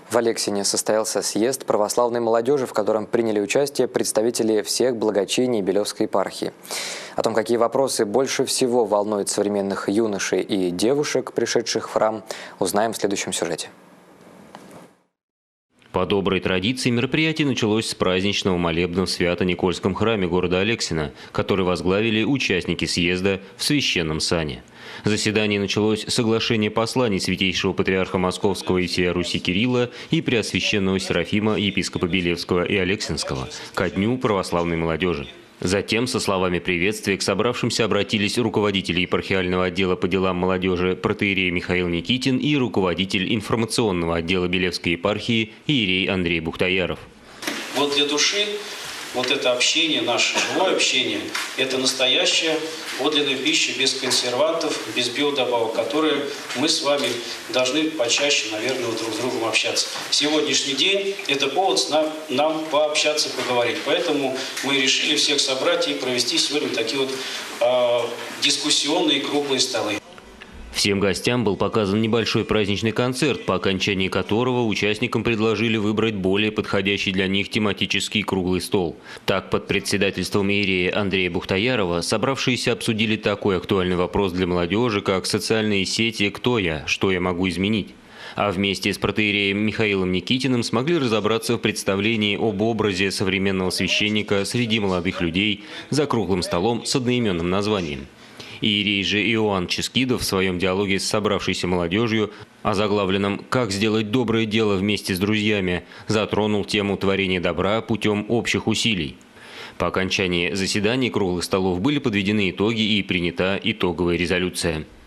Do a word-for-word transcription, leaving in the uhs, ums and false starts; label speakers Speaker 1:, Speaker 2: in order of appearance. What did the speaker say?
Speaker 1: В Алексине состоялся съезд православной молодежи, в котором приняли участие представители всех благочиний Белевской епархии. О том, какие вопросы больше всего волнуют современных юношей и девушек, пришедших в храм, узнаем в следующем сюжете.
Speaker 2: По доброй традиции мероприятие началось с праздничного молебна в Свято-Никольском храме города Алексина, который возглавили участники съезда в священном сане. Заседание началось с соглашения посланий святейшего патриарха Московского и всея Руси Кирилла и преосвященного Серафима, епископа Белевского и Алексинского, ко Дню православной молодежи. Затем со словами приветствия к собравшимся обратились руководители епархиального отдела по делам молодежи протоиерей Михаил Никитин и руководитель информационного отдела Белевской епархии иерей Андрей Бухтаяров.
Speaker 3: Вот для души вот это общение, наше живое общение, это настоящая подлинная пища без консервантов, без биодобавок, которые мы с вами должны почаще, наверное, друг с другом общаться. Сегодняшний день – это повод нам, нам пообщаться, поговорить. Поэтому мы решили всех собрать и провести сегодня такие вот э, дискуссионные круглые столы.
Speaker 2: Всем гостям был показан небольшой праздничный концерт, по окончании которого участникам предложили выбрать более подходящий для них тематический круглый стол. Так, под председательством иерея Андрея Бухтаярова собравшиеся обсудили такой актуальный вопрос для молодежи, как социальные сети «Кто я? Что я могу изменить?». А вместе с протоиереем Михаилом Никитиным смогли разобраться в представлении об образе современного священника среди молодых людей за круглым столом с одноименным названием. Иерей же Иоанн Ческидов в своем диалоге с собравшейся молодежью, озаглавленном «Как сделать доброе дело вместе с друзьями», затронул тему творения добра путем общих усилий. По окончании заседаний круглых столов были подведены итоги и принята итоговая резолюция.